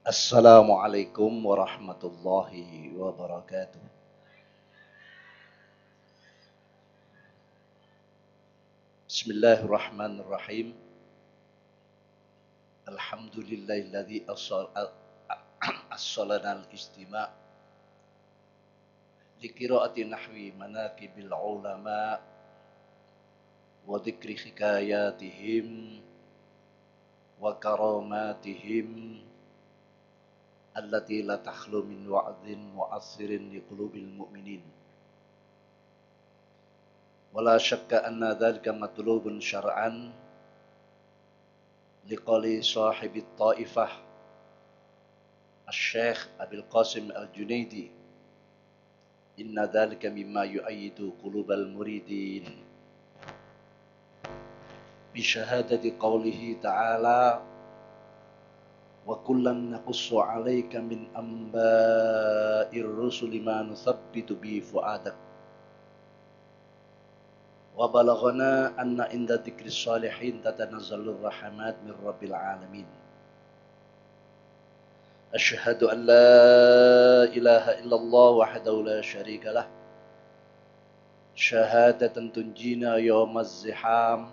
Assalamualaikum warahmatullahi wabarakatuh. Bismillahirrahmanirrahim. Alhamdulillahilladzi assalana al-istima' li qiraati nahwi manaqibil ulama wa dzikri hikayatihim wa karamatihim allati la takhlu min wa'dhin mu'assirin li qulubil mu'minin. Wala syakka anna dzalika matlubun syar'an liqali sahibi ta'ifah Asy-Syaikh Abil Qasim Al-Junaidi, inna dzalika mimma yu'ayyidu qulubal muridin bi syahadati qaulihi ta'ala wa kullan naqussu 'alaika min amba'ir rusuli ma nuthabbitu bi fu'adak wa balaghana anna inda dzikris shalihin tatanazzalur rahmat min rabbil alamin. Asyhadu an la ilaha illallah wahdahu la syarika lah syahadatan tunjina yawmaz ziham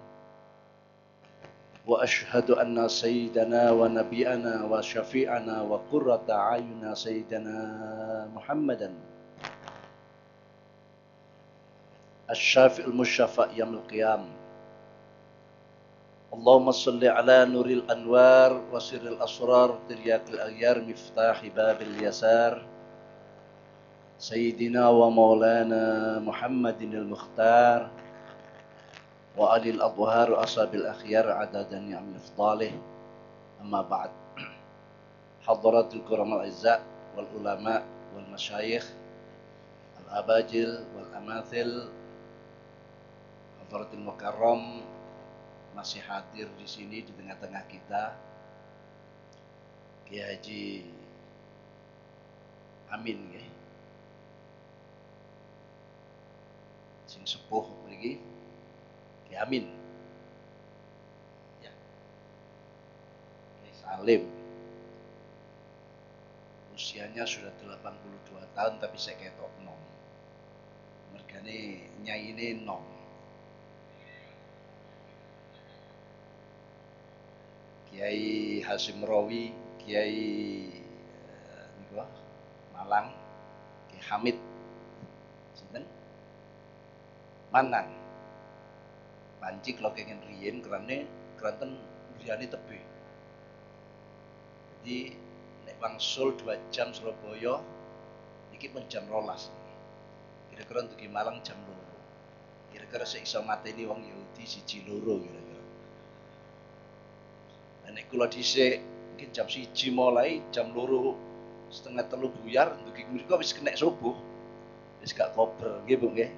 wa asyhadu anna sayyidana wa nabiyana wa syafi'ana wa qurrata ayuna sayyidana Muhammadan asy-syafi'ul musyafa' yaumil qiyam. Allahumma salli ala nuril anwar wa sirril asrar tiryaqil aghyar miftahi babil yasar Sayyidina wa maulana Muhammadin al-Mukhtar wa alil adhhar wa ashabil akhyar adadan ni'am ifdalih. Amma ba'd. Hadratul kuramal izza wal ulama wal masyayikh al abajil wal amathil, hadratul mukarram masih hadir di sini di tengah-tengah kita Kiai Haji Amin ya. Sing sepuh mriki Kiai Amin. Ya. Kiai Salim. Usianya sudah 82 tahun tapi saya ketok nom. Mergane nyaine nom. Kiai Hasim Rawi, Kiai Malang, Kiai Hamid, sinten? Manan. Panci kalau kengen riyen kerane keranten griyane tebih. Jadi nek wangsul 2 jam Surabaya iki pun jam 12. Kira-kira untuk di Malang jam 2. Kira-kira saya iso mateni wong Yahudi 1-2 kira-kira. Nek kula dhisik mungkin jam 1 mulai jam 2:30 buyar ndugi mriku wis kenek subuh. Wis gak kober nggih Bu nggih.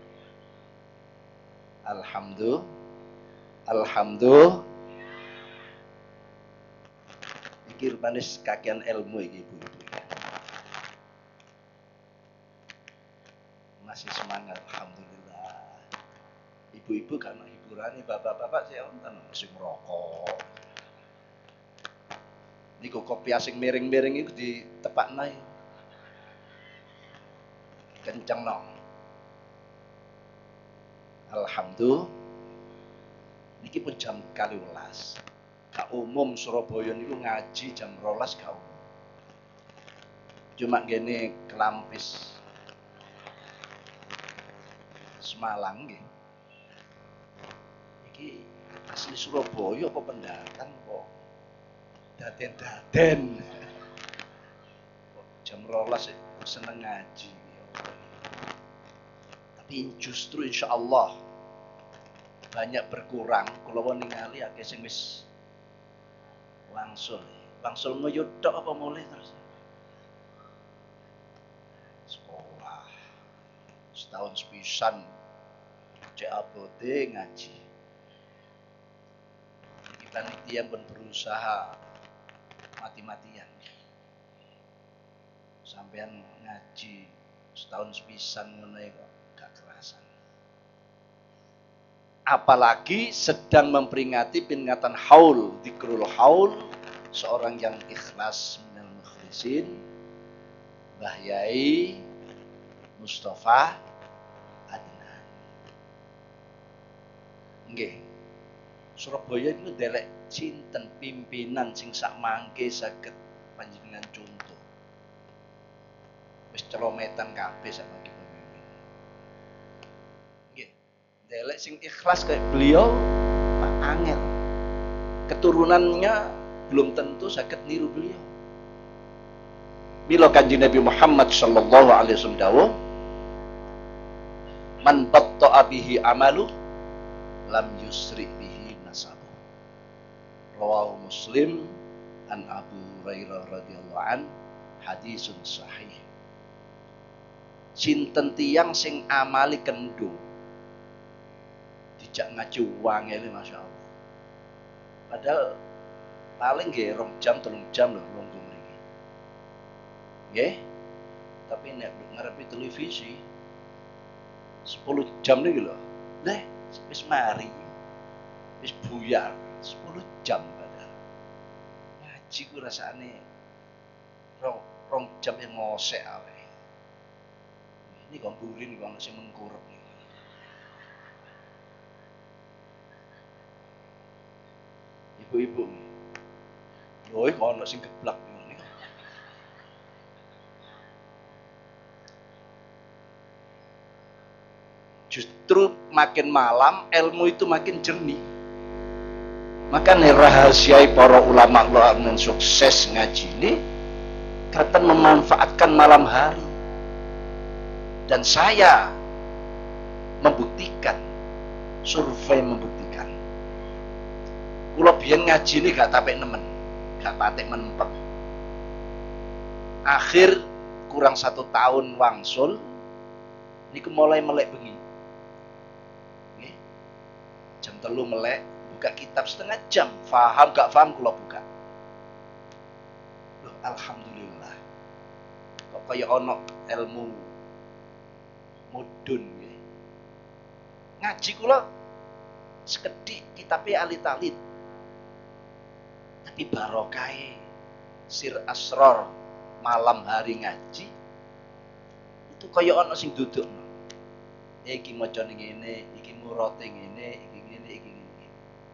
Alhamdulillah. Iki rupane kakean ilmu iki Ibu. Masih semangat alhamdulillah. Ibu-ibu kan hiburane, bapak-bapak saya wonten sing merokok. Niku kopi asing miring-miring itu ditepakna. Kenceng no. Alhamdulillah. Niki pun jam 12. Gak umum Surabaya niku ngaji jam 12 gak umum. Cuma gini Kelampis Semalang nggih. Iki asli Surabaya apa pendatang kok? Daden-daden jam 12 seneng ngaji. Tapi justru insyaallah banyak berkurang kalau ningali akeh sing wis wangsul nguyut tok apa mulai terus sekolah setahun sepisan cek abote ngaji. Kita yang pun berusaha mati-matian sampean ngaji setahun sepisan ngono kok gak kerasan. Apalagi sedang memperingati peringatan haul, dzikrul haul, seorang yang ikhlas minal Yasin, Mbah Yai Mustafa Adnan. Nggih. Surabaya itu delek sinten pimpinan sing sak mangke saged panjenengan contoh. Wis celometan kabeh sak mangke pemimpin. Nggih. Delek sing ikhlas kayak beliau angel. Keturunannya belum tentu saged niru beliau. Mila Kanjeng Nabi Muhammad sallallahu alaihi wasallam dawuh, "Man batta'a bihi amalu lam yusri bihi nasabu." Rawahu Muslim an Abu Hurairah radhiyallahu an, hadisun sahih. Sinten tiyang sing amali kendho dijak ngaji wangele masyaallah. Padahal paling nggih 2 jam 3 jam lho lungguh mriki. Nggih. Tapi nek ngarepe televisi 10 jam niki lho. Leh, wis mari. Wis buyar 10 jam padahal. Ngaji ku rasane 2 jam yang ngosek awe. Ini kok burin kok sing mengkurep nih. Ibu-ibu. Loh, kok ono sing geblak nih. Justru makin malam ilmu itu makin jernih. Maka rahasiai para ulama yang sukses ngaji ini kata memanfaatkan malam hari. Dan saya membuktikan, survei membuktikan, kula biyen ngaji ini gak tapek nemen, gak patek menempet. Akhir kurang 1 tahun wangsul, niku mulai melek bengi. Nggih. Jam 3 melek, buka kitab setengah jam, paham gak paham kula buka. Loh, alhamdulillah. Kok kaya ono ilmu mudun nggih. Ngaji kula sekedhik kitabe alit-alit. Tapi barokai sir asror malam hari ngaji itu kaya ana sing dudukno. Iki macane ngene, iki murote ngene, iki ngene, iki ngene.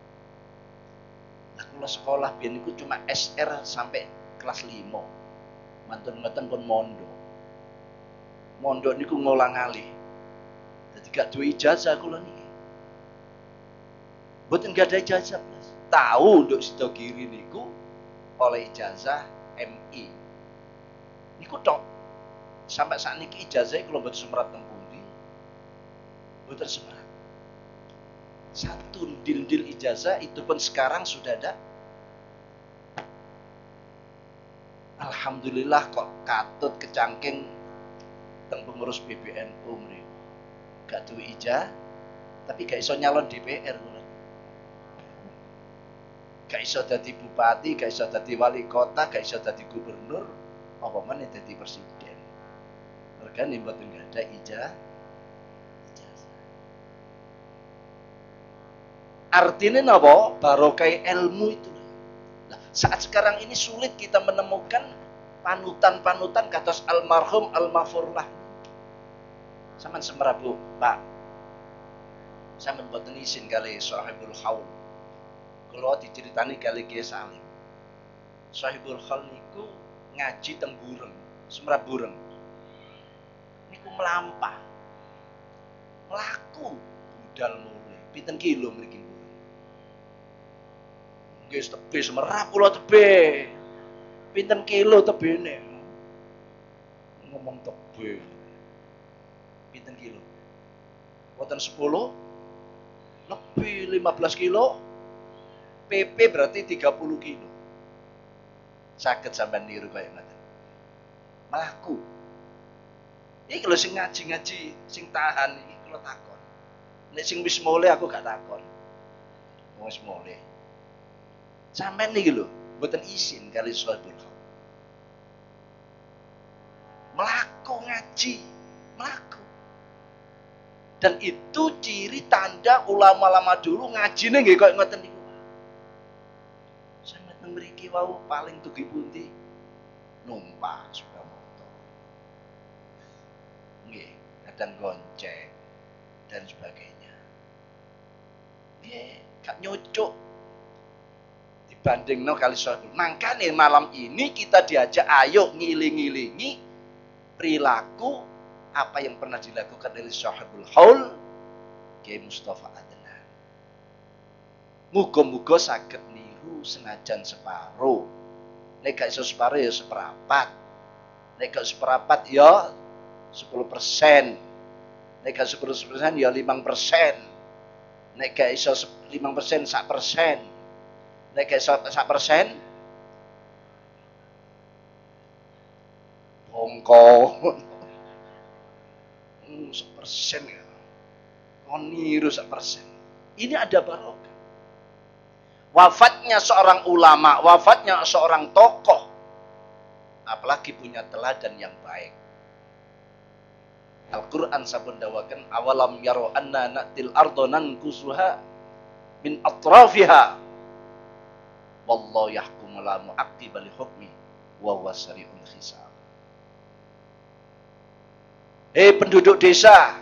Lah kula sekolah biyen niku cuma SR sampai kelas 5. Mantun-mantun pun mondo. Mondo niku ngolang-alih. Dadi gak duwe ijazah kula niki. Mboten gak ada ijazah, Mas. Tahu nduk sida kiri niku oleh ijazah MI. Niku tok. Sampai saat niki ijazah kula mboten semerat teng pundi. Mboten semerat. Satu dil-dil ijazah itu pun sekarang sudah ada. Alhamdulillah kok katut kecangking teng pengurus PBNU mriki. Gak duwe ijazah, tapi gak iso nyalon DPR kula. Gak iso dadi bupati, gak iso dadi wali kota, gak iso dadi gubernur, apa meneh dadi presiden. Mergane mboten gak ada ijazah. Artinya napa? Barokai ilmu itu. Nah, saat sekarang ini sulit kita menemukan panutan-panutan kados almarhum Al-Mafurlah. Saman semerabu, Pak. Saman boten isin kali Sahibul Haul. Kalau diceritani kali Kiai Salim. Sahibul Haul niku ngaji teng Bureng, Semerap Bureng. Niku melampah. Melaku budal mulai. Pinten kilo mriki Bureng. Nggih tebe Semerap kula tebe. Pinten kilo tebene? Ngomong tebe. Pinten kilo? Boten 10? Lebih 15 kilo. PP berarti 30 kilo. Saged sampean niru kaya ngoten. Mlaku. Iki lho sing ngaji-ngaji, sing tahan iki kula takon. Nek sing wis mulai aku gak takon. Wis mulai. Sampeyan niki lho, mboten isin kali Sahibul Haul. Mlaku ngaji, mlaku. Dan itu ciri tanda ulama-ulama dulu ngajine nggih kaya ngoten niku. Sampeyan mriki wau paling tugi pundi? numpak sepeda motor. Nggih, kadang gonceng dan sebagainya. Nggih, gak nyucuk dibandingno kali Sahibul. Makanya malam ini kita diajak ayo ngiling-ngilingi perilaku apa yang pernah dilakukan oleh Sahibul Haul Kiai Mustafa Adnan. Muga-muga saged niru senajan separo. Nek gak iso separo ya seperapat. Nek gak seperapat ya 10%. Nek gak 10% ya 5%. Nek gak iso 5% 1%. Nek gak iso 1%, bongko. 1% ya. Kon niru 1%. Ini ada barokah. Wafatnya seorang ulama, wafatnya seorang tokoh, apalagi punya teladan yang baik. Al-Quran sabun dawakan awalam yaro anna na'til ardo nankusuha min atrafiha wallahu yahkumu la mu'aqqiba li hukmi wa huwa sari'ul hisab. Hei penduduk desa,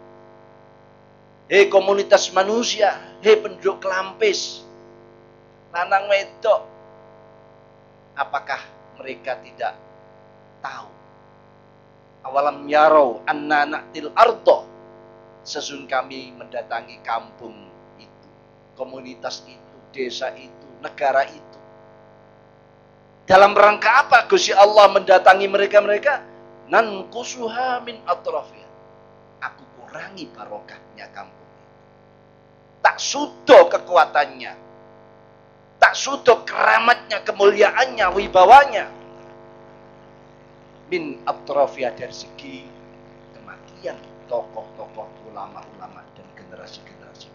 hei komunitas manusia, hei penduduk Kelampis, lanang wedok, apakah mereka tidak tahu? Awalam yarau anna na'til ardo, sesun kami mendatangi kampung itu, komunitas itu, desa itu, negara itu. Dalam rangka apa Gusti Allah mendatangi mereka-mereka? Nankusuha min atrafiyah. Aku kurangi barokahnya kampung itu. Tak sudo kekuatannya, tak sudo keramatnya, kemuliaannya, wibawanya. Min atrafiyah dari segi kematian tokoh-tokoh, ulama-ulama dan generasi-generasi.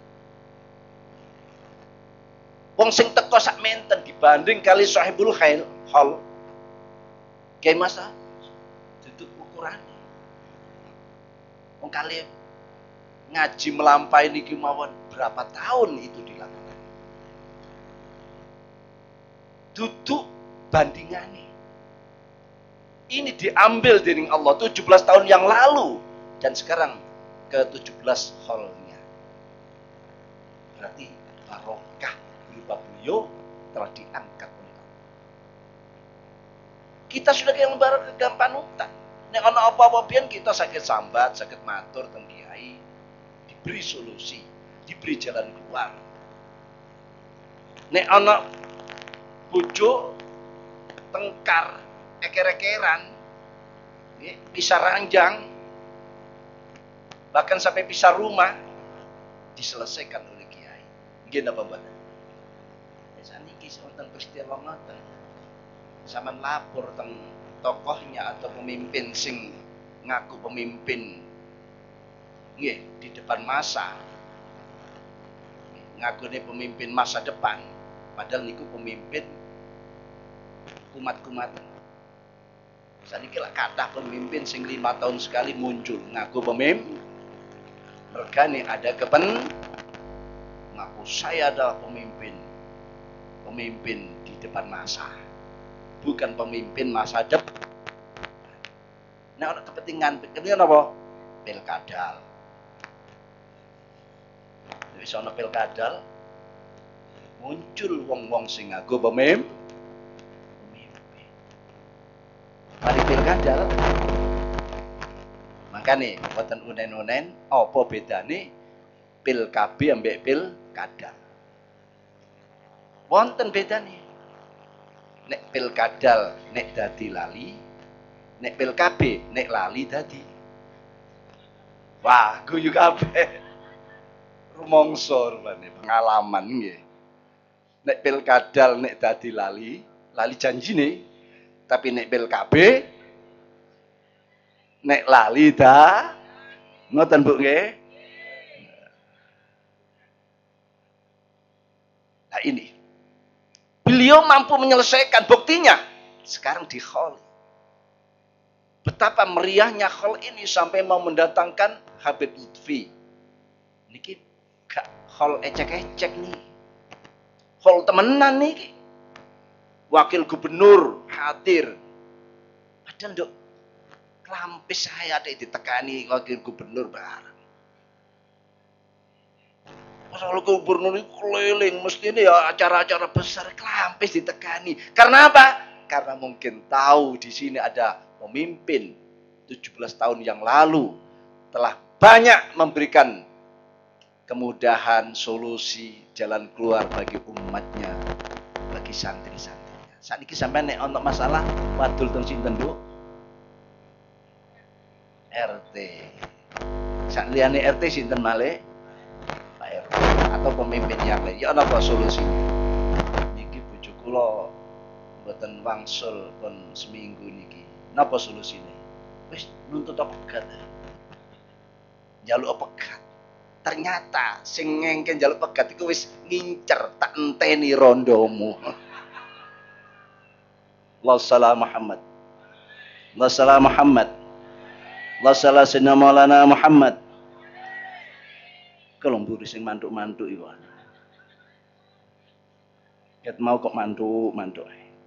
Wong sing teko sak menten dibanding kali Sahibul Haul Kiai Masa duduk ukurane. Wong kali ngaji melampaui niki mawon berapa tahun itu dilakukan. Duduk bandingane. Ini diambil dari Allah 17 tahun yang lalu dan sekarang ke 17 haulnya. Berarti barokah berupa beliau telah diangkat oleh Allah. Kita sudah yang barokah panutan. Nek ana apa-apa pian kita sakit sambat, sakit matur teng kiai, diberi solusi, diberi jalan keluar. Nek ana bojo tengkar eker-ekeran, pisah ranjang, bahkan sampai pisah rumah, diselesaikan oleh kiai. Nggih napa mboten? Saniki wonten peristiwa ngoten. Sampeyan lapor teng tokohnya atau pemimpin sing ngaku pemimpin nggih di depan masa. Ngakune pemimpin masa depan, padahal niku pemimpin kumat-kumatan. Saniki lak kathah pemimpin sing 5 tahun sekali muncul ngaku pemimpin. Regane ada ngaku saya adalah pemimpin di depan masa. Bukan pemimpin masa depan. Nah, ana kepentingan apa? Pilkadal. Wis ana pilkadal muncul wong-wong sing ngaku pemimpin. Mari pilkada. Makane wonten unen-unen apa bedane pilkabi ambek pilkada? Wonten bedane. Nek pilkada nek dadi lali, nek pilkabi nek lali dadi. Wah, guyu kabeh. Rumangsa rupane pengalaman nggih. Nek pilkada nek dadi lali janjine. Tapi nek PLKB nek lali dah ngoten Bu nggih. Nah ini beliau mampu menyelesaikan, buktinya sekarang di hall. Betapa meriahnya hall ini sampai mau mendatangkan Habib Lutfi. Niki gak hall ecek-ecek nih. Hall temenan nih. Wakil gubernur hadir, Padahal nduk klampis saya ada ditekani wakil gubernur bareng. Masalah gubernur itu keliling, mesti ini ya acara-acara besar klampis ditekani. Karena apa? Karena mungkin tahu di sini ada pemimpin 17 tahun yang lalu telah banyak memberikan kemudahan, solusi, jalan keluar bagi umatnya, bagi santri-santrinya. Saat ini sampai nek untuk masalah wadul teng sinten nduk? RT. Saat liyane RT sinten malih? Pak RT atau pemimpin yang lain. Ya napa solusinya? Niki bojo kula mboten wangsul pun seminggu niki. Napa solusine? Wis nuntut pegat. Njaluk pegat. Ternyata sing ngengken njaluk pegat iku wis ngincer tak enteni rondomu. Allahumma shalli Muhammad. Allahumma shalli Muhammad. Allahumma shalli sayyidina Maulana Muhammad. Kalau mburi sing mantuk-mantuk iku. Ket mau kok mantuk-mantuk.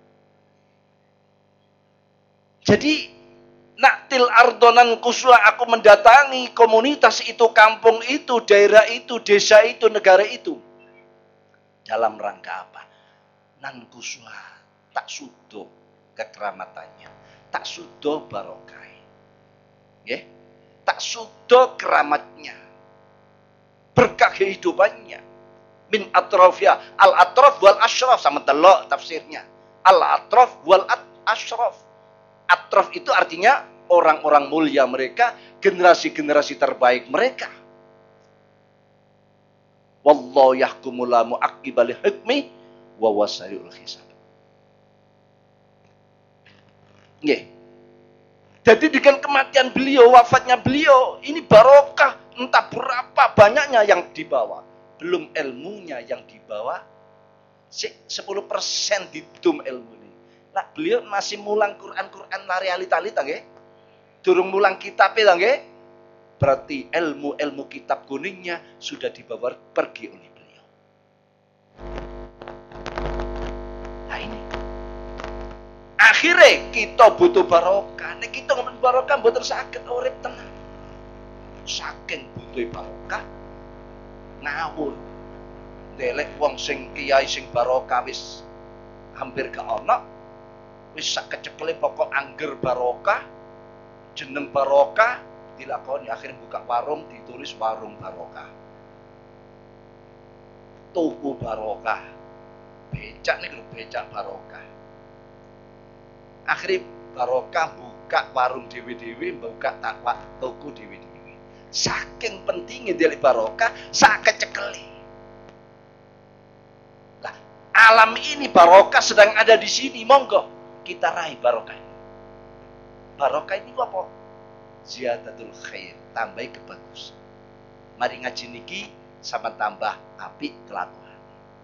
Jadi naktil ardonan kuswa aku mendatangi komunitas itu, kampung itu, daerah itu, desa itu, negara itu. Dalam rangka apa? Nan kuswa tak sudo kekeramatannya, tak sudo barokai, tak sudo keramatnya, berkah kehidupannya. Min atrofia, al atrof wal ashraf, sama telok tafsirnya. Al atrof wal ashraf. Atrof itu artinya orang-orang mulia mereka, generasi-generasi terbaik mereka. Wallahu yahkumu la mu'aqqiba li hukmi wa wasariul hisab. Nggih. Jadi dengan kematian beliau, wafatnya beliau, ini barokah entah berapa banyaknya yang dibawa. Belum ilmunya yang dibawa. 10% didum ilmu ini. Nah, beliau masih mulang Quran la realita-lita nggih. Durung mulang kitab itu nggih. Berarti ilmu kitab kuningnya sudah dibawa pergi oleh beliau. Nah ini. Akhirnya kita butuh barokah. Nek kita ngomong barokah mboten saged urip tenang. Saking butuh barokah ngawur. Delek wong sing kiai sing barokah wis hampir gak ono. Wis sak kecepele pokok angger barokah, jeneng barokah dilakoni, akhirnya buka warung ditulis warung barokah. Tuku barokah. Becak nih lho, becak barokah. Akhirnya barokah buka warung dewi-dewi, buka takwa tuku dewi-dewi. Saking pentingnya dari barokah, sak kecekeli. Nah, alam ini barokah sedang ada di sini, monggo kita raih barokah. Barokah ini apa? Ziyadatul khair, tambah kebagusan. Mari ngaji niki sama tambah apik kelakuan.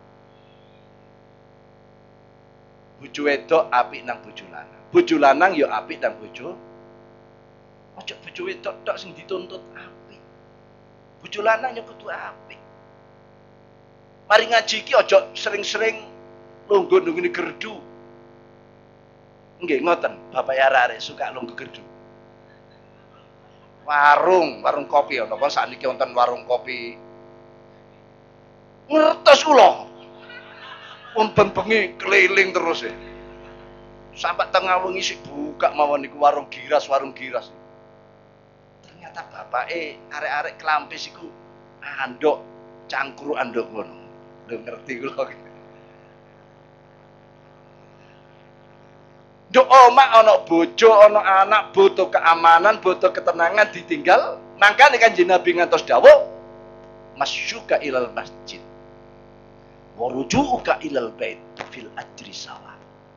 Bojo wedok apik nang bojo lanang. Bojo lanang ya apik nang bojo. Ojo bojo wedok tok sing dituntut apik. Bojo lanang ya kudu apik. Mari ngaji iki ojo sering-sering lungguh-lungguh gerdu. Nggih ngoten, bapak arek suka lungguh gerdu. Warung kopi ana apa sakniki wonten warung kopi. Ngertos kula. Pun bengi keliling terus e. Sampai tengah wengi sik buka mawon niku warung giras. Ternyata bapake arek-arek kelampis iku andok cangkruk andok ngono. Lho ngerti kula. Nduk omah ana bojo, ana anak, butuh keamanan, butuh ketenangan ditinggal. Mangkane Kanjeng Nabi ngantos dawuh, masyuka ilal masjid wa rujuuka ilal bait fil ajri sawa.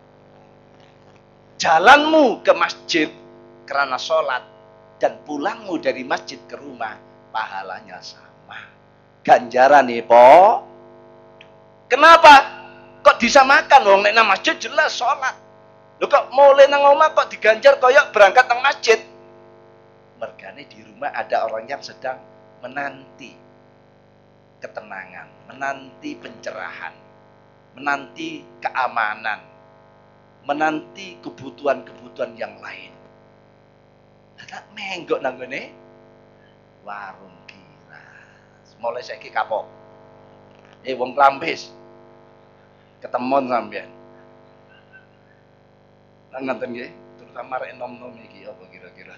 Jalanmu ke masjid karena sholat dan pulangmu dari masjid ke rumah pahalanya sama. Ganjaran nih po. Kenapa? Kok disamakan wong nek nang masjid jelas sholat. Lho kok mulai nang omah kok diganjar koyok berangkat nang masjid? Mergane di rumah ada orang yang sedang menanti ketenangan, menanti pencerahan, menanti keamanan, menanti kebutuhan-kebutuhan yang lain. Tak menggok nanggone warung kira. Mulai saiki kapok. Wong Klampis. Ketemon sampean. Lan ngoten nggih, terutama rek nom-nom iki apa kira-kira.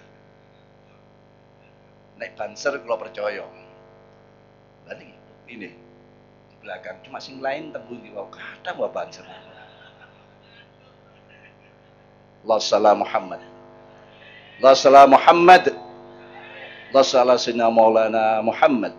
Nek Banser kula percaya. Lah ini di belakang cuma sing lain tembung di bawah kadang wa Banser. Allah salam Muhammad. Allah salam Muhammad. Allah salam Sayyidina Maulana Muhammad.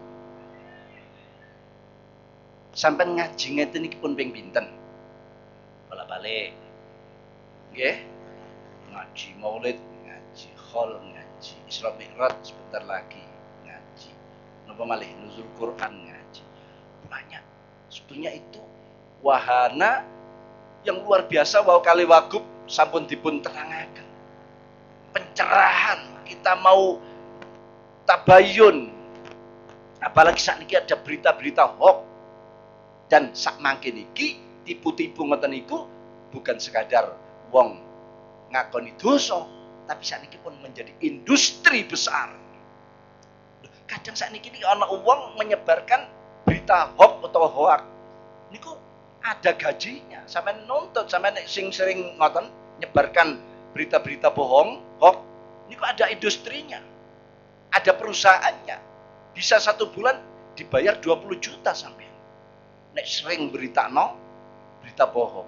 Sampai ngaji ngeten iki pun ping pinten? Bolak-balik. Nggih. Ngaji Maulid, ngaji Khol, ngaji Isra Mi'raj sebentar lagi ngaji. Napa malih nuzul Quran ngaji. Banyak. Sebetulnya itu wahana yang luar biasa wau kali wagub sampun dipun terangaken. Pencerahan, kita mau tabayun. Apalagi saat ini ada berita-berita hoax. Dan sak mangkin iki tipu-tipu ngoten niku bukan sekadar wong ngakoni dosa, tapi sakniki pun menjadi industri besar. Kadang sakniki ana wong menyebarkan berita hoax atau hoax. Niku ada gajinya. Sampeyan nuntut, sampeyan sing sering ngoten nyebarkan berita-berita bohong, hoax, niku ada industrinya. Ada perusahaannya. Bisa 1 bulan dibayar 20 juta sampeyan. Nek sering berita bohong.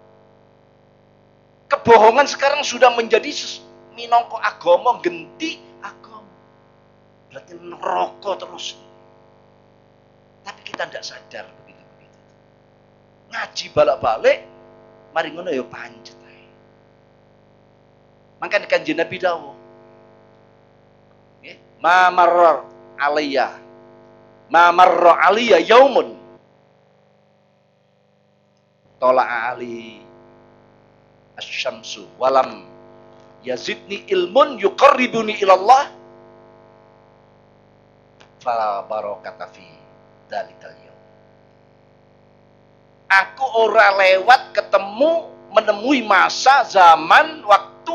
Kebohongan sekarang sudah menjadi minangka agama, genti agama. Berarti neraka terus. Tapi kita tidak sadar begitu-begitu. Ngaji balik-balik, mari ngono ya pancet ae. Mangkane Kanjeng Nabi dawuh. Nggih, ma marra alayya yaumun tola'a ali asyamsu walam yazidni ilmun yuqarribuni ilallah fala barakata fi dalikal yaum. Aku ora lewat ketemu menemui masa zaman waktu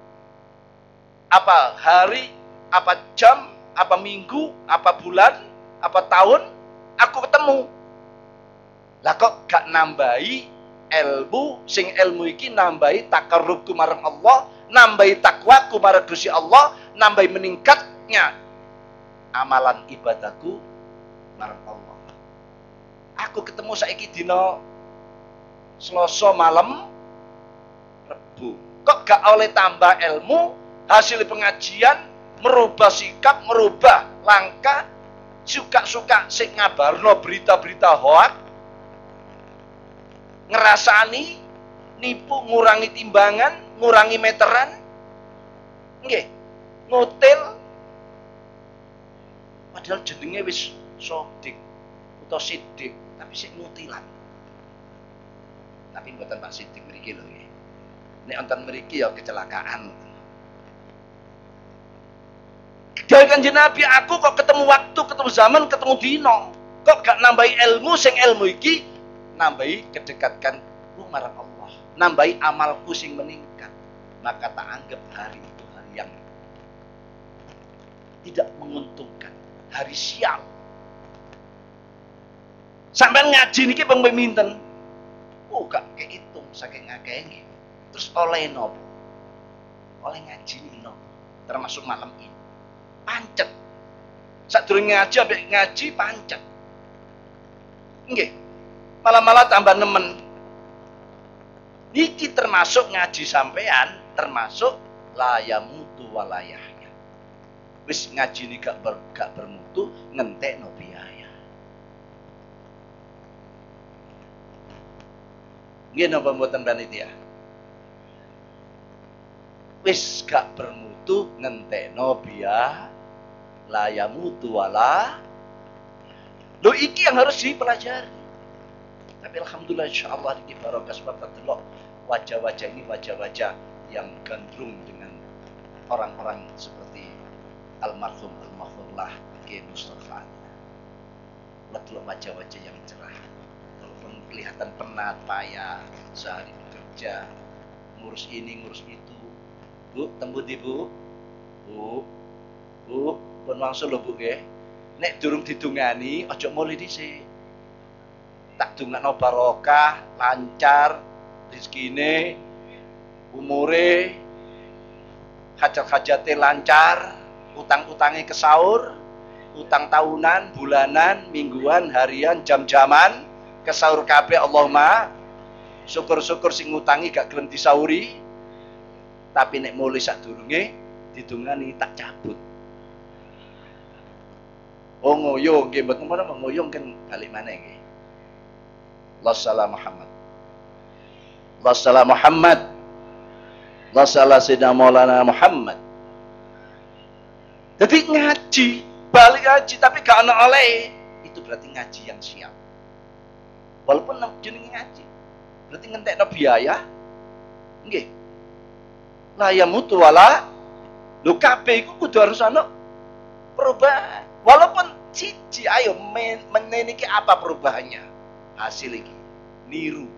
apa hari apa jam apa minggu apa bulan apa tahun aku ketemu. Lah kok gak nambahi ilmu, sing ilmu iki nambahi takarrubku marang Allah, nambahi takwaku marang Gusti Allah, nambahi meningkatnya amalan ibadahku marang Allah. Aku ketemu saiki dina Selasa malam Rebu. Kok gak oleh tambah ilmu, hasil pengajian, merubah sikap, merubah langkah, suka-suka sing ngabarno berita-berita hoax, ngerasani, nipu, ngurangi timbangan, ngurangi meteran, nggih, ngotel, padahal jenenge wis sodik atau sidik, tapi sik ngutilan. Tapi mboten Pak Sidik mriki lho nggih. Nek wonten mriki ya kecelakaan. Dari Kanjeng Nabi, aku kok ketemu waktu, ketemu zaman, ketemu dino, kok gak nambahi ilmu, sing ilmu iki nambahi kedekatkan marang Allah, nambahi amalku sing meningkat, maka tak anggap hari itu hari yang tidak menguntungkan, hari sial. Sampai ngaji niki ping pinten? Gak kehitung saking akeh. Terus oleh nopo? Oleh ngaji niki nopo? Termasuk malam ini. Pancet. Sadurunge ngaji ambek ngaji pancet. Nggih. Malah tambah nemen. Niki termasuk ngaji sampean, termasuk layamutu walayahnya. Wis ngaji ini gak bermutu, ngentekno biaya. Nggih napa mboten panitia? Wis gak bermutu, ngentekno biaya, layamutu wala. Loh iki yang harus dipelajari. Tapi alhamdulillah insyaallah di barokah sebab delok wajah-wajah ini wajah-wajah yang gandrung dengan orang-orang seperti almarhum al-mahfurlah Kiai Mustafa. Delok wajah-wajah yang cerah. Walaupun kelihatan penat, payah, sehari bekerja, ngurus ini, ngurus itu. Bu, tembut Ibu. Bu, Bu, pun wangsul lho Bu nggih. Nek durung didungani aja mulih dhisik. Tak dongakno barokah, lancar rezekine, umure, hajat-hajate lancar, utang-utange kesaur, utang tahunan, bulanan, mingguan, harian, jam-jaman, kesaur kabeh Allahumma. Syukur-syukur sing ngutangi gak gelem disauri. Tapi nek mulih sadurunge didongani tak cabut. Oh ngoyo nggih mboten menawa ngoyo kan balik maneh nggih. Allahumma Muhammad. Allahumma Muhammad. Allahumma Sayyidina Maulana Muhammad. Jadi ngaji, balik ngaji tapi gak ana oleh. Itu berarti ngaji yang siap. Walaupun jenenge ngaji. Berarti ngentekno biaya. Nggih. La ya mutu wala lho kabeh iku kudu harus ana perubahan. Walaupun siji ayo meniki apa perubahannya? Hasil iki niru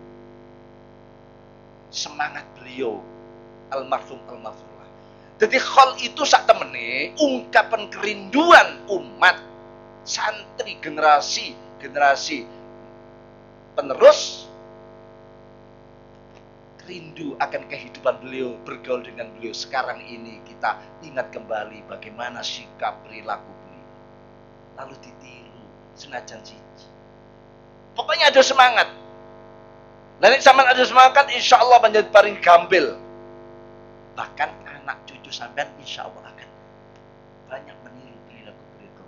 semangat beliau almarhum almarhumah. Jadi khol itu sak temene ungkapan kerinduan umat santri generasi penerus rindu akan kehidupan beliau, bergaul dengan beliau. Sekarang ini kita ingat kembali bagaimana sikap perilaku beliau, lalu ditiru senajan siji. Pokoknya ada semangat. Nanti sampean ada semangat, insya Allah menjadi paling gampil. Bahkan anak cucu sampean insya Allah akan banyak meniru perilaku beliau.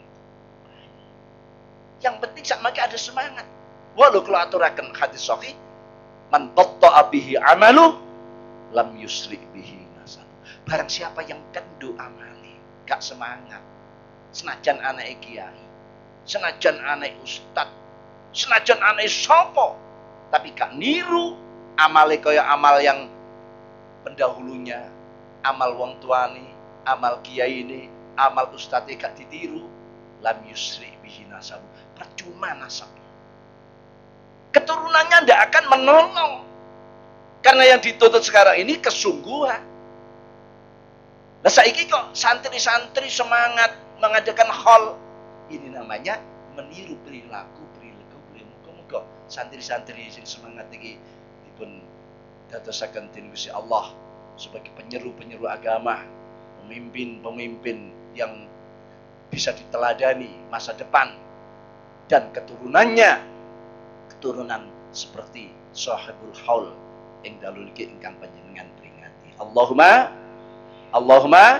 Yang penting sama ada semangat. Walau kalau aturakan hadis sahih, man batta'a bihi amalu lam yusri bihi nasab. Barang siapa yang kendu amali gak semangat, senajan anak kiai, senajan anak ustad, senajan anak sopo, tapi gak niru amale kaya amal yang pendahulunya, amal wong tuani, amal kiai ini, amal ustad gak ditiru, lam yusri bihi nasab. Percuma nasab. Keturunannya tidak akan menolong. Karena yang dituntut sekarang ini kesungguhan. Nah saiki kok santri-santri semangat mengadakan hal. Ini namanya meniru perilaku beliau. Muga-muga santri-santri yang semangat ini dipun dadosaken dening Gusti Allah sebagai penyeru-penyeru agama, pemimpin-pemimpin yang bisa diteladani masa depan dan keturunannya. Turunan seperti sahibul haul yang dalul iki ingkang panjenengan peringati. Allahumma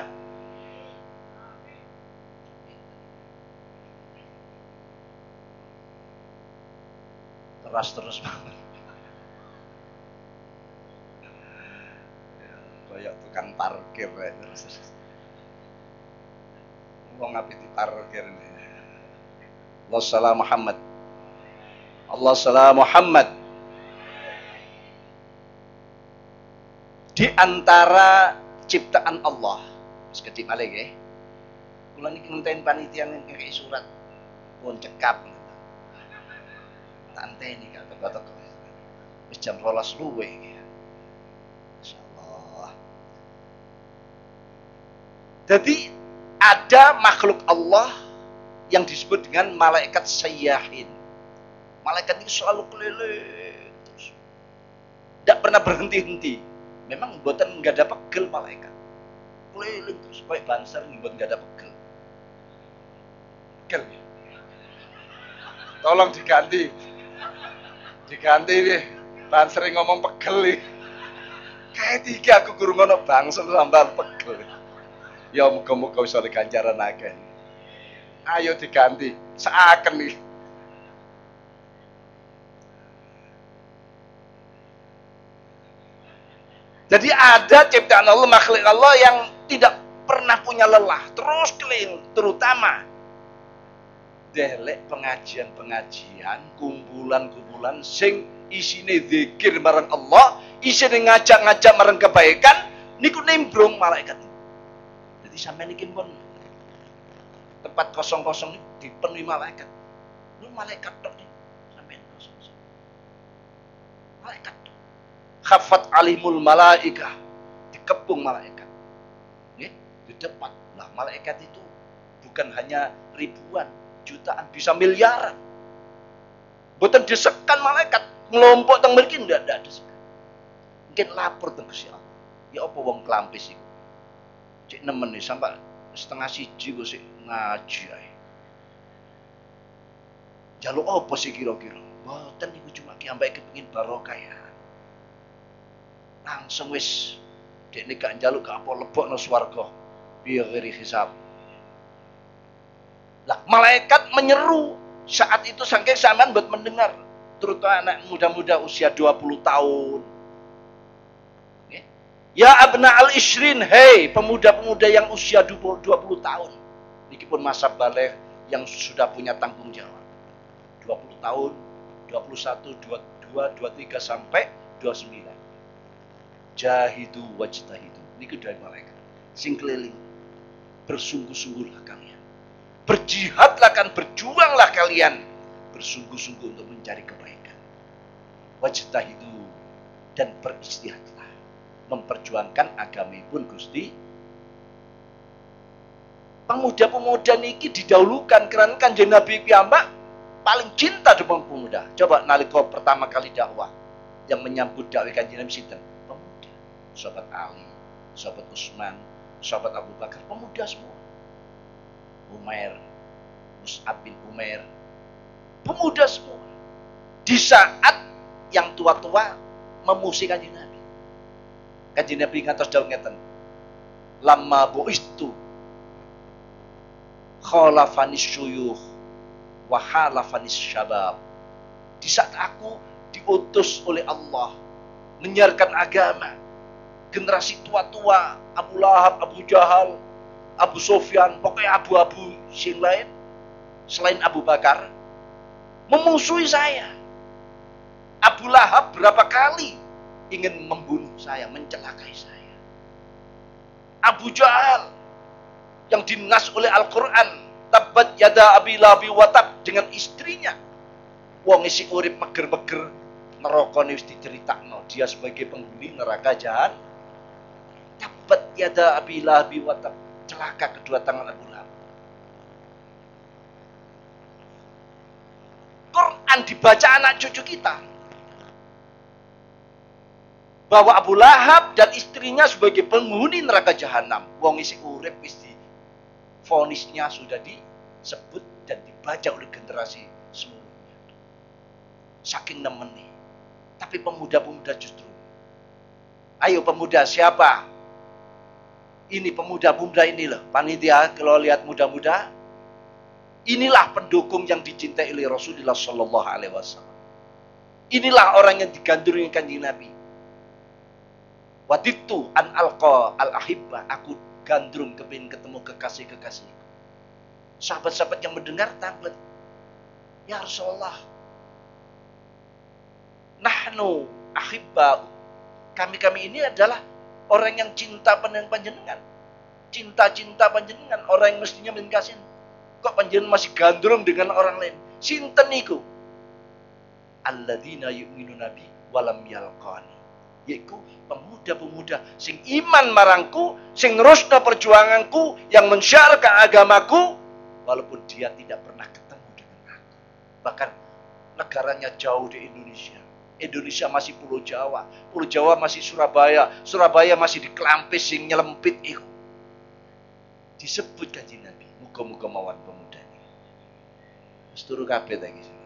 terus banget. Kayak tukang parkir terus. Wong ngapi di parkir ini. Allahumma Muhammad. Allahumma Muhammad. Di antara ciptaan Allah, sekedip malih nggih. Kula niki ngenten panitia ngekeki surat pun cekap. Tak anteni gak teko-teko. Wis jam 12 luwe nggih. Masyaallah. Jadi ada makhluk Allah yang disebut dengan malaikat sayyahin. Malaikat itu selalu keliling terus. Tidak pernah berhenti-henti. Memang buatan nggak ada pegel malaikat. Keliling terus kayak banser nih buat nggak ada pegel. Pegel ya. Tolong diganti. Diganti nih. Banser ngomong pegel nih. Kayak tiga aku guru ngono bangsa sambil pegel. Ya muga-muga bisa diganjaran akeh. Ayo diganti. Seaken nih. Jadi ada ciptaan Allah, makhluk Allah yang tidak pernah punya lelah, terus keliling, terutama delek pengajian-pengajian, kumpulan-kumpulan sing isine zikir marang Allah, isine ngajak-ngajak marang kebaikan, niku nimbrung malaikat. Jadi sampai niki pun tempat kosong-kosong dipenuhi malaikat. Lu malaikat tok nih, sampai kosong. Malaikat. Khafat alimul malaikah, dikepung malaikat. Nggih. di depan. Nah, malaikat itu bukan hanya ribuan, jutaan, bisa miliaran. Boten disekan malaikat ngelompok teng mriki ndak disekan. Mungkin lapor teng Gusti Allah. Ya apa wong klampis iku. Cek nemen nih sampai setengah siji kok sik ngaji ae. Jaluk apa sih kira-kira? Boten niku cuma ki ambek kepengin barokah ya. Langsung wis dekne gak njaluk gak apa lebokno swarga. Bi ghairi hisab. Lah malaikat menyeru saat itu saking sampean buat mendengar, terutama anak muda-muda usia 20 tahun. Ya abna al-ishrin, hei pemuda-pemuda yang usia 20 tahun. Ini pun masa balik yang sudah punya tanggung jawab. 20 tahun, 21, 22, 23 sampai 29. Jahidu wajtahidu. Ini dari malaikat. Sing keliling. Bersungguh-sungguhlah kalian. Berjihadlah kan, berjuanglah kalian. Bersungguh-sungguh untuk mencari kebaikan. Wajtahidu dan beristihadlah. Memperjuangkan agama pun Gusti. Pemuda-pemuda niki didahulukan karena Kanjeng Nabi piyambak paling cinta dengan pemuda. Coba nalika pertama kali dakwah yang menyambut dakwah Kanjeng Nabi sinten? Pemuda. Sahabat Ali, sahabat Utsman, sahabat Abu Bakar, pemuda semua. Umair, Mus'ab bin Umair, pemuda semua. Di saat yang tua-tua memusuhi Kanjeng Nabi. Kanjeng Nabi ngatos dawuh ngeten. Lamma bu'istu khalafanis syuyukh wa halafanis syabab. Di saat aku diutus oleh Allah menyiarkan agama, generasi tua-tua, Abu Lahab, Abu Jahal, Abu Sufyan, pokoknya abu-abu sing lain selain Abu Bakar memusuhi saya. Abu Lahab berapa kali ingin membunuh saya, mencelakai saya. Abu Jahal yang dinas oleh Al-Quran, tabat yada abi labi watab, dengan istrinya. Wong isi urip meger-meger, neraka wis diceritakno dia sebagai penghuni neraka jahan. Tabat yada abi labi watab, celaka kedua tangan Abu Lahab. Quran dibaca anak cucu kita bahwa Abu Lahab dan istrinya sebagai penghuni neraka jahanam. Wong isi urip wis di vonisnya sudah disebut dan dibaca oleh generasi seluruhnya. Saking nemeni. Tapi pemuda-pemuda justru. Ayo pemuda siapa? Ini pemuda-pemuda ini loh. Panitia kalau lihat muda-muda, inilah pendukung yang dicintai oleh Rasulullah Shallallahu Alaihi Wasallam. Inilah orang yang digandrungi Kanjeng Nabi. Waditu an alqa al ahibbah, aku gandrung kepingin ketemu kekasih-kekasih. Sahabat-sahabat yang mendengar takut. Ya Rasulullah, nahnu ahibbah, kami ini adalah orang yang cinta panjenengan, cinta panjenengan, orang yang mestinya mengkasih. Kok panjenengan masih gandrung dengan orang lain? Sinten niku? Alladzina yu'minuna bi walam yalqani, yaitu pemuda-pemuda sing iman marangku, sing nerusna perjuanganku, yang mensyiarkan agamaku, walaupun dia tidak pernah ketemu dengan aku. Bahkan negaranya jauh di Indonesia. Indonesia masih Pulau Jawa. Pulau Jawa masih Surabaya. Surabaya masih di Klampis sing nyelempit iku. Disebut Kanjeng Nabi. Muga-muga mawon pemuda ini. Wis turu kabeh ta iki.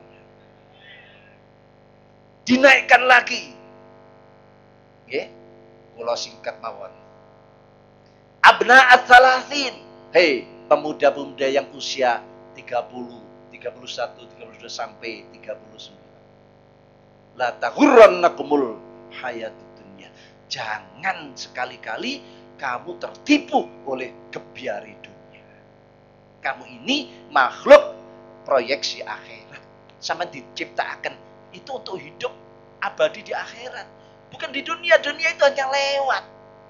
Dinaikkan lagi. Nggih. Kula singkat mawon. Abna at-thalathin. Hei, pemuda-pemuda yang usia 30, 31, 32 sampai 39. La taghurrannakumul hayatud dunya. Jangan sekali-kali kamu tertipu oleh kebiari dunia. Kamu ini makhluk proyeksi akhirat. Sama diciptakan itu untuk hidup abadi di akhirat. Bukan di dunia. Dunia itu hanya lewat.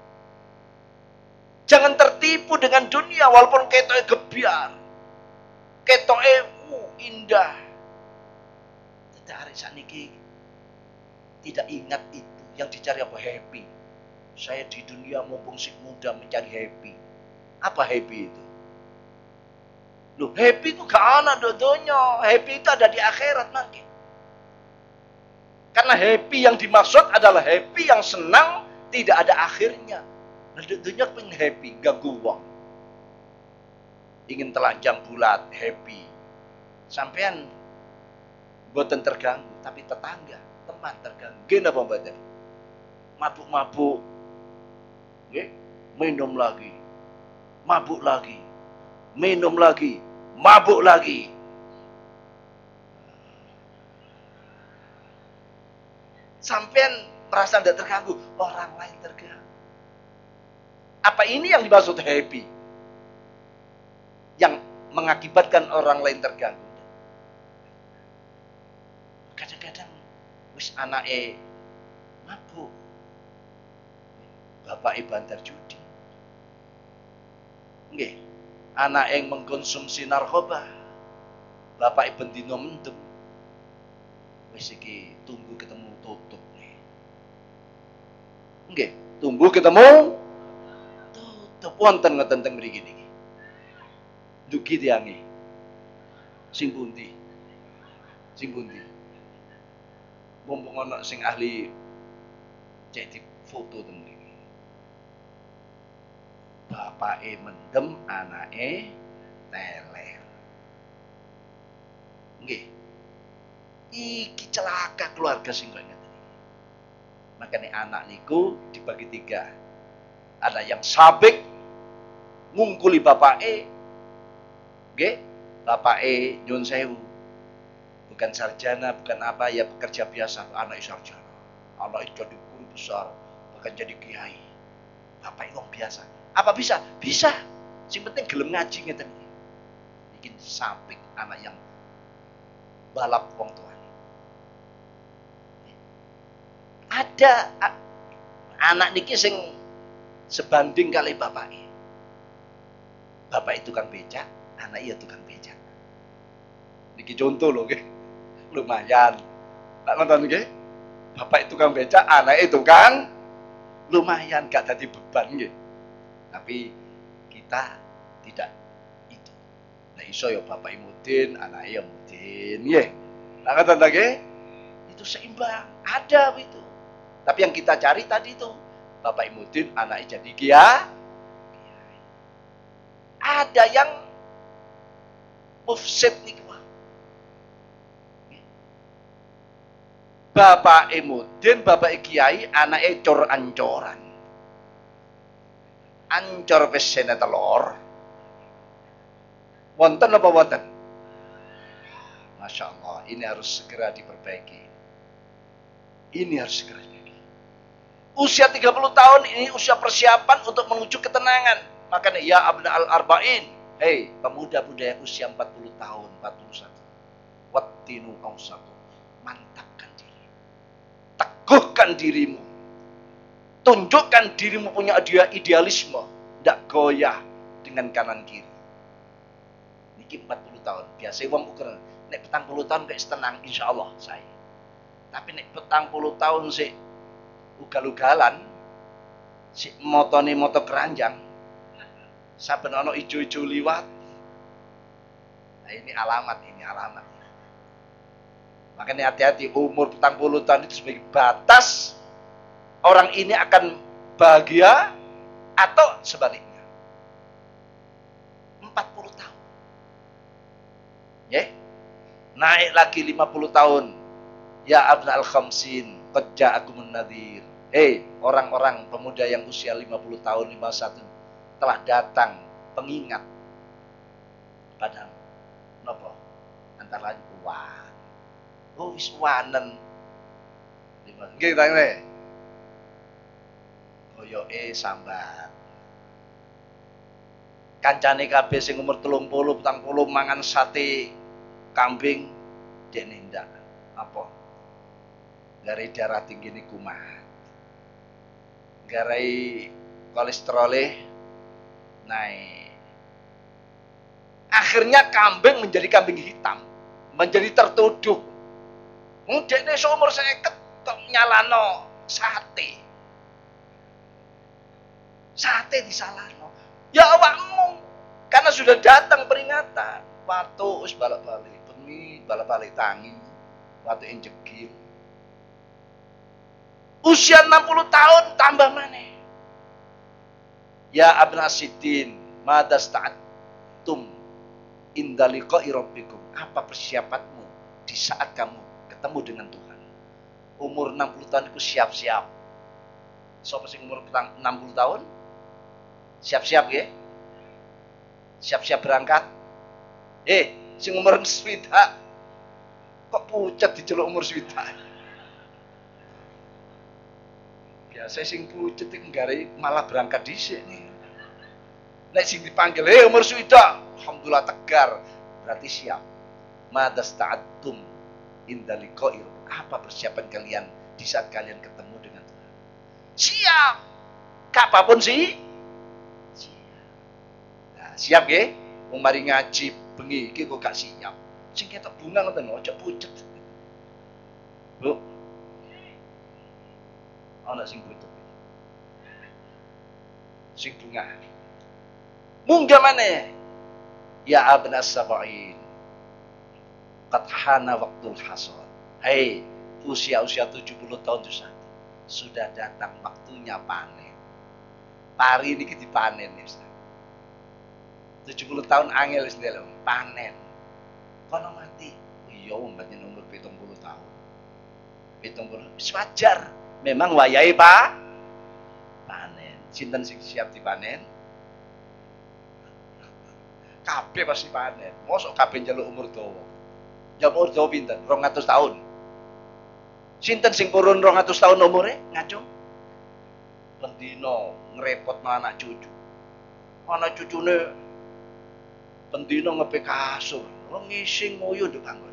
Jangan tertipu dengan dunia walaupun ketoknya gebiar. Ketoknya indah. Tidak hari saniki tidak ingat itu. Yang dicari apa? Happy. Saya di dunia mumpung si muda mencari happy. Apa happy itu? Loh, happy itu gak ada dodonya. Happy itu ada di akhirat nanti. Karena happy yang dimaksud adalah happy yang senang, tidak ada akhirnya. Nah, dodonya pengen happy, ganggu uang. Ingin telanjang bulat, happy. Sampean buatan terganggu, tapi tetangga, teman terganggu. Gini apa mbak? Mabuk-mabuk, minum lagi, mabuk lagi, minum lagi, mabuk lagi. Sampean merasa tidak terganggu, orang lain terganggu. Apa ini yang dimaksud happy? Yang mengakibatkan orang lain terganggu. Kadang-kadang wis anake mabuk, bapak bantar judi, nggih, anak yang mengkonsumsi narkoba, bapak bendino mendem, wis iki tunggu ketemu tutup nih, nggih, tunggu ketemu tutup wonten ngoten teng mriki niki. Dugi tiange, sing pundi, sing pundi. Mumpung ana sing ahli cek di foto teng mriki. Bapake mendem, anake teler. Nggih. Iki celaka keluarga sing kaya ngeten iki. Makane anak niku dibagi 3. Ada yang sabik ngungkuli bapake. Nggih, bapake nyun sewu. Bukan sarjana, bukan apa, ya pekerja biasa, anak sarjana. Anak jadi guru besar, bahkan jadi kiai. Bapak wong biasa. Apa bisa? Bisa. Sing penting gelem ngaji ngeten iki. Bikin sabik anak yang balap wong tuane. Ada anak niki sing sebanding kali bapake. Bapak itu tukang becak, anak iya tukang becak. Niki contoh loh, nggih. Lumayan. Tak nonton nggih. Bapak itu tukang becak, anak itu tukang lumayan, gak jadi beban nggih. Tapi kita tidak itu. Nah iso ya bapak mudin, anak ya mudin, nggih. Tak nonton nggih. Itu seimbang, ada itu. Tapi yang kita cari tadi itu, bapak mudin, anak jadi kiai. Ada yang mufsid nih. Bapak mudin, bapak kiai, anak cor-ancoran. Ancor pesene telur. Wonten apa wonten? Masya Allah, ini harus segera diperbaiki. Ini harus segera diperbaiki. Usia 30 tahun ini usia persiapan untuk menuju ketenangan. Makanya ya abna al-arba'in. Hei, pemuda-pemuda yang usia 40 tahun, 41. Wattinu awsatu. Mantapkan diri. Teguhkan dirimu. Tunjukkan dirimu punya idealisme. Tidak goyah dengan kanan kiri. Niki 40 tahun. Biasa wong ukur. Nek 40 tahun kayak tenang, insya Allah saya. Tapi nek 40 tahun sih ugal-ugalan, si motone moto keranjang, saben ono ijo-ijo liwat. Nah ini alamat. Makanya hati-hati, umur 40 tahun itu sebagai batas orang ini akan bahagia atau sebaliknya. 40 tahun. Ya. Naik lagi 50 tahun. Ya abna'al khamsin, qad ja'akumun nadhir. Hei, orang-orang pemuda yang usia 50 tahun, 51 telah datang pengingat pada nopo antara lain wan. Oh wis wanen. Nggih ta nggih. Koyoke sambat. Kancane kabeh sing umur 30, 40 mangan sate kambing dekne ndak. Apa? Garai darah tinggi ini kumat. Garai kolesterolnya naik. Akhirnya kambing menjadi kambing hitam, menjadi tertuduh. Dekne seumur 50 kok nyalano sate. Sate disalahno. Ya awakmu, karena sudah datang peringatan. Watu us balak-balik, bengi balak-balik tangi, watu injegil. Usia 60 tahun tambah mana? Ya abna sidin, madas ta'atum indaliqa'i rabbikum. Apa persiapanmu di saat kamu ketemu dengan Tuhan? Umur 60 tahun itu siap-siap. Sopo sing umur 60 tahun? Siap-siap ya? Siap-siap berangkat. Sing umur swida kok pucat diceluk umur swida. Biasa sing pucat iki nggare malah berangkat dhisik nih. Nek sing dipanggil, umur swida, alhamdulillah tegar, berarti siap. Madas ta'atum indaliqa'i. Apa persiapan kalian di saat kalian ketemu dengan Tuhan? Siap. Kapanpun sih. Siap nggih? Wong mari ngaji bengi iki kok gak siap. Sing ketok bunga ngoten aja pucet. Bu. Ana sing pucet. Sing bunga. Munggah maneh. Ya abnas sab'in. Qad hana waqtul hasad. Hei, usia-usia 70 tahun sudah datang waktunya panen. Pari niki dipanen nih, Ustaz. 70 tahun angel wis ndelok panen. Kono mati. Iya wong banyak umur 70 tahun. 70 wis wajar. Memang wayahe panen. Sinten sing siap dipanen? Kabeh pasti panen. Mosok kabeh njaluk umur dawa. Ya umur dawa pinten? 200 tahun. Sinten sing purun 200 tahun umure? Ngaco. Pendino ngrepotno anak cucu. Anak cucune pendino ngepe kasur, ngising ngoyo nduk panggon.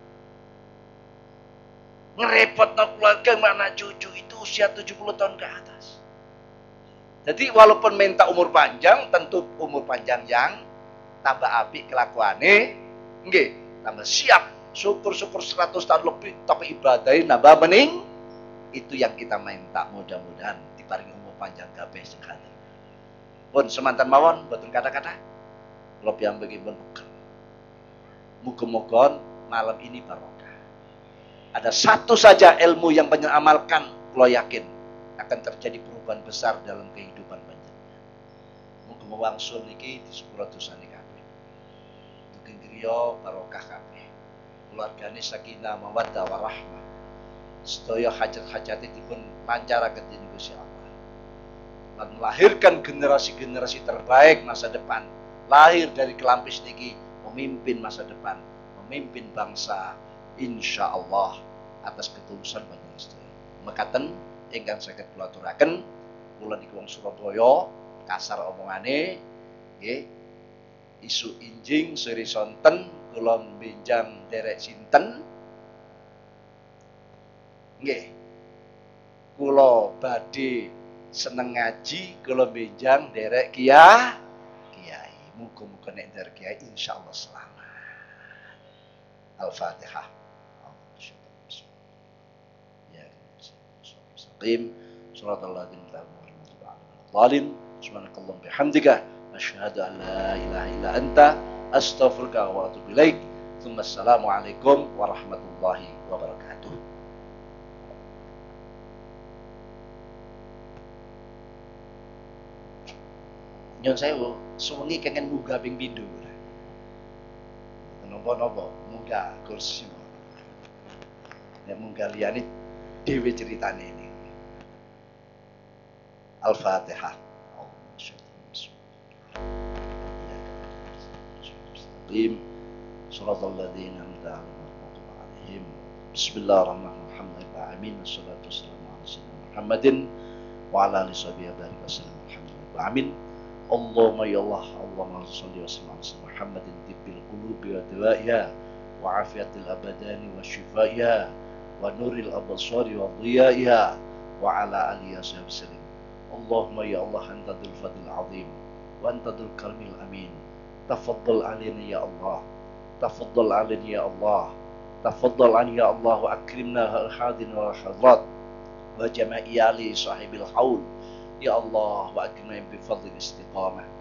Ngerepotno keluarga anak cucu itu usia 70 tahun ke atas. Jadi walaupun minta umur panjang, tentu umur panjang yang tambah apik kelakuane, nggih, tambah siap. Syukur-syukur 100 tahun lebih tapi ibadahnya nambah mening. Itu yang kita minta, mudah-mudahan diparingi umur panjang kabeh sekali. Pun semantan mawon boten kata-kata. Kula piyambakipun peken. Muga-muga malam ini barokah. Ada satu saja ilmu yang panjenengan amalkan, kula yakin akan terjadi perubahan besar dalam kehidupan panjenengan. Muga wangsul niki disepura dosane kabeh. Mugi griya barokah kabeh. Keluargane sakinah mawaddah warahmah. Sedaya hajat-hajate dipun lancaraken dening Gusti Allah. Dan melahirkan generasi-generasi terbaik masa depan. Lahir dari kelampis niki memimpin masa depan, memimpin bangsa insya Allah atas ketulusan panjenengan sedaya. Mekaten ingkang saged kula aturaken, kula niku wong Surabaya, kasar omongane nggih. Isu injing seri sonten kula benjang derek sinten nggih. Kula badhe seneng ngaji, kula benjang derek kiai. Muga-muga nek derek kiai insyaallah selamat. Al-Fatihah. Ya, mustaqim. Shiratal ladzina an'amta 'alaihim. Subhanakallahumma bihamdika asyhadu an la ilaha illa anta astaghfiruka wa atubu ilaik. Assalamualaikum warahmatullahi wabarakatuh. Nyon sewu, suwengi kengen munggah ping pindho. Napa-napa munggah kursi. Nek munggah liyane dhewe ceritane ini. Al-Fatihah. Shiratal ladzina an'amta 'alaihim. Bismillahirrahmanirrahim. Amin. Wassalatu wassalamu ala sayyidina Muhammadin wa ala alihi wasallam. Alhamdulillah. Amin. Allahumma ya Allah, Allahumma shalli wa sallim ala Muhammadin tibbil qulubi wa dawaiha wa afiyatil abadani wa shifaiha wa nuril absari wa dhiyaiha wa ala alihi wasallam. Allahumma ya Allah anta dzul fadlil azim wa anta dzul karimil amin. Tafaddal alaina ya Allah. Tafaddal alaina ya Allah. Tafaddal alaina ya Allah wa akrimna al-hadin wal hadrat wa jama'i ali sahibil haul. Ya Allah wa akrimna bi fadlil istiqamah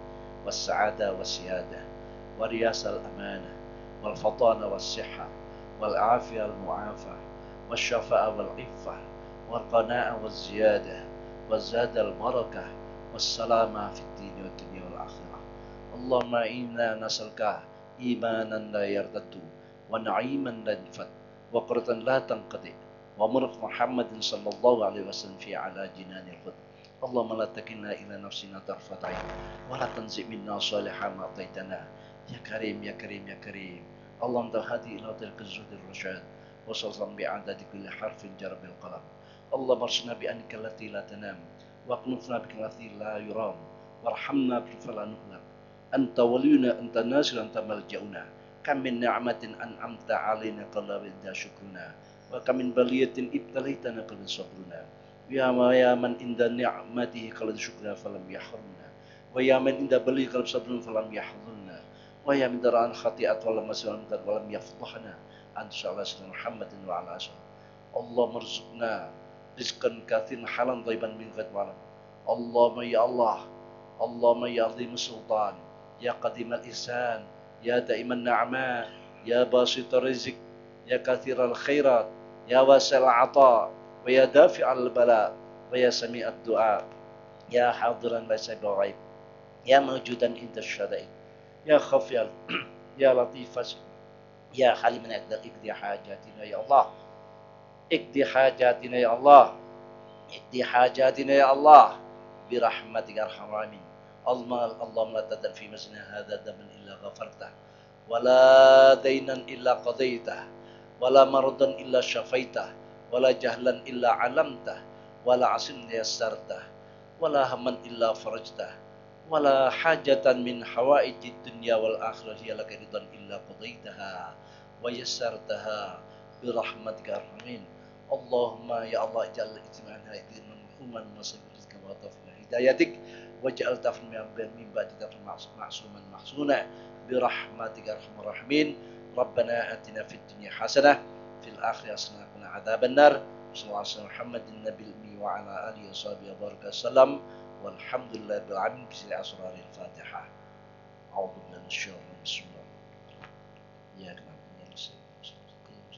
والسعادة والسيادة ورياس الأمانة والفطانة والصحة والعافية المعافى والشفاء والعفة والقناعة والزيادة والزاد البركة والسلامة في الدين والدنيا والآخرة. اللهم إنا نسألك إيمانا لا يرتد ونعيما لا ينفد وقرة لا تنقضي ومرق محمد صلى الله عليه وسلم في على جنان الخلد. اللهم لا تكلنا إلى نفسنا طرفة عين ولا تنزع منا صالحا ما أعطيتنا يا كريم يا كريم يا كريم. اللهم تهدي إلى طريق الزهد الرشاد وصلا بعدد كل حرف جر بالقلم. اللهم ارشدنا بأنك التي لا تنام واقنفنا بك التي لا يرام وارحمنا بك فلا نهلك. أنت ولينا أنت ناصر أنت ملجأنا. كم من نعمة أنعمت علينا قل بها شكرنا وكم من بلية ابتليتنا قل صبرنا. يا من عند نعمته قل شكرنا فلم يحرمنا ويا من عند بلية قل صبرنا فلم يحضرنا ويا من دران خطيئة ولم يسلم ولم يفضحنا. أنت على سيدنا محمد وعلى آله. اللهم ارزقنا رزقا كثيرا حلالا طيبا من غير معلم. اللهم يا الله اللهم يا عظيم السلطان يا قديم الإحسان يا دائم النعماء يا باسط الرزق يا كثير الخيرات يا واسع العطاء ويا دافع البلاء ويا سميع الدعاء يا حاضرا ليس بغيب يا موجودا عند الشدائد يا خفيا يا لطيفا يا حليما اقضي حاجاتنا يا الله. اقضي حاجاتنا يا الله. اقضي حاجاتنا يا الله برحمتك ارحم الراحمين. اللهم لا تدع في مسجدنا هذا ذنبا الا غفرته ولا دينا الا قضيته ولا مرضا الا شفيته ولا جهلا الا علمته ولا عسيرا يسرته ولا هما الا فرجته ولا حاجة من حوائج الدنيا والآخرة هي لك رضا إلا قضيتها ويسرتها برحمتك الرحيم. اللهم يا الله اجعل الاجتماع هذه مرحوما وصل رزقك وتوفيق هدايتك واجعل تفهم من بعد تفهم معصوما محسونا برحمتك ارحم الراحمين. ربنا آتنا في الدنيا حسنة في الآخرة حسنة وقنا عذاب النار. صلى الله عليه محمد النبي الأمي وعلى آله وصحبه وبارك وسلم والحمد لله رب العالمين. بسم أسرار الفاتحة. أعوذ بالله من الشيطان الرجيم. بسم الله إياك نعبد وإياك نستعين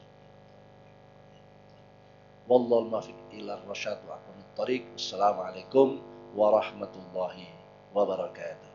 والله الموفق إلى الرشاد وأقوم الطريق. والسلام عليكم ورحمة الله وبركاته.